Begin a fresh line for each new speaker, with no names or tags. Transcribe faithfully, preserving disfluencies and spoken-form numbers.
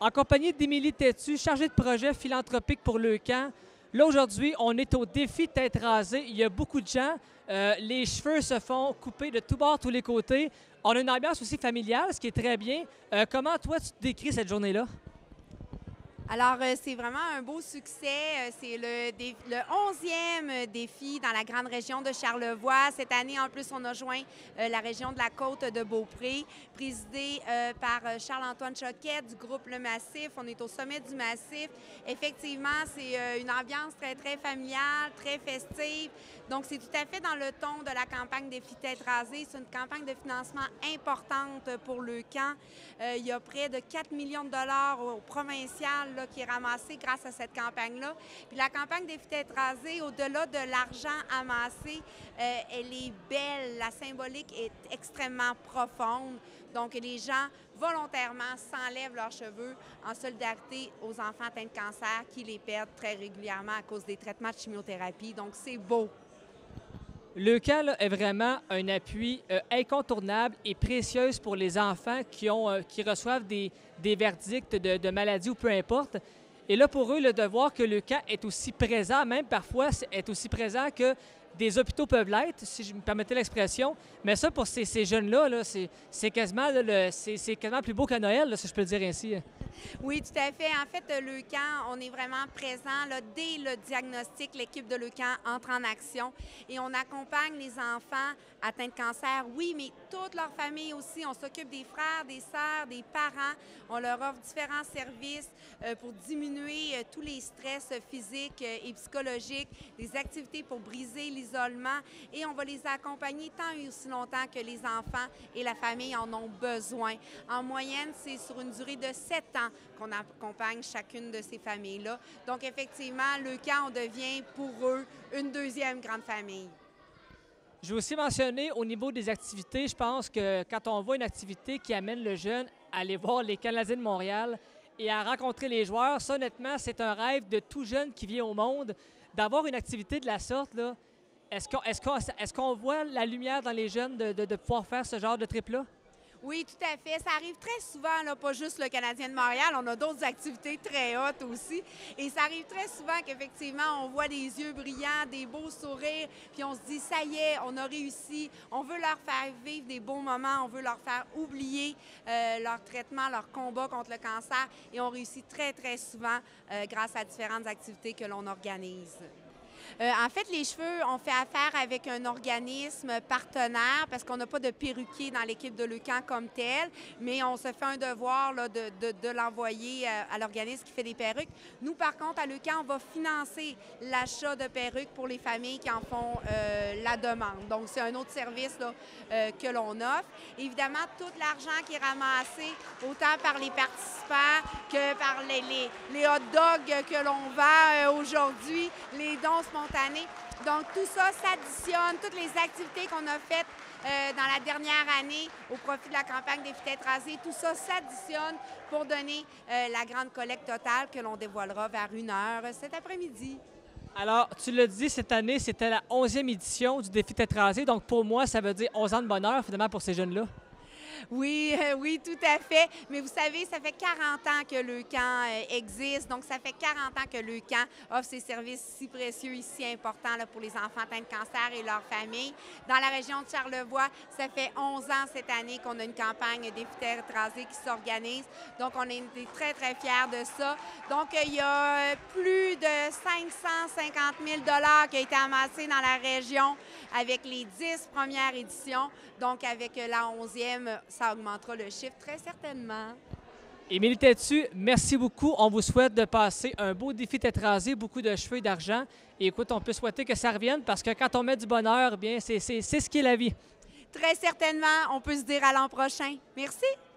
en compagnie d'Émilie Tétu, chargée de projet philanthropique pour Leucan. Là, aujourd'hui, on est au défi tête rasée. Il y a beaucoup de gens. Euh, les cheveux se font couper de tous bords, tous les côtés. On a une ambiance aussi familiale, ce qui est très bien. Euh, comment, toi, tu décris cette journée-là?
Alors, euh, c'est vraiment un beau succès. Euh, C'est le, dé- le onzième défi dans la grande région de Charlevoix. Cette année, en plus, on a joint euh, la région de la Côte de Beaupré, présidée euh, par euh, Charles-Antoine Choquette du groupe Le Massif. On est au sommet du Massif. Effectivement, c'est euh, une ambiance très, très familiale, très festive. Donc, c'est tout à fait dans le ton de la campagne Défi Tête rasée. C'est une campagne de financement importante pour Leucan. Euh, il y a près de quatre millions de dollars au, au provincial là, qui est ramassé grâce à cette campagne-là. Puis la campagne Défi Tête rasée, au-delà de l'argent amassé, euh, elle est belle. La symbolique est extrêmement profonde. Donc, les gens, volontairement, s'enlèvent leurs cheveux en solidarité aux enfants atteints de cancer qui les perdent très régulièrement à cause des traitements de chimiothérapie. Donc, c'est beau.
Leucan là, est vraiment un appui euh, incontournable et précieux pour les enfants qui, ont, euh, qui reçoivent des, des verdicts de, de maladies ou peu importe. Et là, pour eux, le de voir que Leucan est aussi présent, même parfois est aussi présent que des hôpitaux peuvent l'être, si je me permettais l'expression. Mais ça, pour ces, ces jeunes-là, -là, c'est c'est quasiment, là, le- c'est c'est quasiment plus beau que Noël, là, si je peux le dire ainsi.
Oui, tout à fait. En fait, Leucan, on est vraiment présent là, dès le diagnostic. L'équipe de Leucan entre en action et on accompagne les enfants atteints de cancer. Oui, mais toute leur famille aussi. On s'occupe des frères, des sœurs, des parents. On leur offre différents services euh, pour diminuer euh, tous les stress physiques euh, et psychologiques, des activités pour briser l'isolement et on va les accompagner tant et aussi longtemps que les enfants et la famille en ont besoin. En moyenne, c'est sur une durée de sept ans qu'on accompagne chacune de ces familles-là. Donc, effectivement, Leucan, on devient pour eux une deuxième grande famille.
Je veux aussi mentionner au niveau des activités, je pense que quand on voit une activité qui amène le jeune à aller voir les Canadiens de Montréal et à rencontrer les joueurs, ça, honnêtement, c'est un rêve de tout jeune qui vient au monde. D'avoir une activité de la sorte, là, est-ce qu'on est qu'on, est qu'on voit la lumière dans les jeunes de, de, de pouvoir faire ce genre de trip-là?
Oui, tout à fait. Ça arrive très souvent, là, pas juste le Canadien de Montréal, on a d'autres activités très hautes aussi. Et ça arrive très souvent qu'effectivement, on voit des yeux brillants, des beaux sourires, puis on se dit, ça y est, on a réussi. On veut leur faire vivre des beaux moments, on veut leur faire oublier euh, leur traitement, leur combat contre le cancer. Et on réussit très, très souvent euh, grâce à différentes activités que l'on organise. Euh, en fait, les cheveux, on fait affaire avec un organisme partenaire parce qu'on n'a pas de perruquier dans l'équipe de Leucan comme tel, mais on se fait un devoir là, de, de, de l'envoyer à, à l'organisme qui fait des perruques. Nous, par contre, à Leucan, on va financer l'achat de perruques pour les familles qui en font euh, la demande. Donc, c'est un autre service là, euh, que l'on offre. Évidemment, tout l'argent qui est ramassé, autant par les participants que par les, les, les hot dogs que l'on vend euh, aujourd'hui, les dons spontanés. Donc, tout ça s'additionne, toutes les activités qu'on a faites euh, dans la dernière année au profit de la campagne Défi Tête rasée, tout ça s'additionne pour donner euh, la grande collecte totale que l'on dévoilera vers une heure cet après-midi.
Alors, tu l'as dit, cette année, c'était la onzième édition du Défi Tête rasée. Donc, pour moi, ça veut dire onze ans de bonheur, finalement, pour ces jeunes-là.
Oui, euh, oui, tout à fait. Mais vous savez, ça fait quarante ans que Leucan euh, existe. Donc, ça fait quarante ans que Leucan offre ces services si précieux et si importants là, pour les enfants atteints de cancer et leurs familles. Dans la région de Charlevoix, ça fait onze ans cette année qu'on a une campagne Défi Tête rasée qui s'organise. Donc, on est très, très fiers de ça. Donc, euh, il y a plus de cinq cent cinquante mille dollars qui ont été amassés dans la région avec les dix premières éditions. Donc, avec euh, la onzième, ça augmentera le chiffre très certainement.
Émilie Tétu, merci beaucoup. On vous souhaite de passer un beau défi tête rasée, beaucoup de cheveux et d'argent. Et écoute, on peut souhaiter que ça revienne parce que quand on met du bonheur, bien, c'est ce qui est la vie.
Très certainement, on peut se dire à l'an prochain. Merci.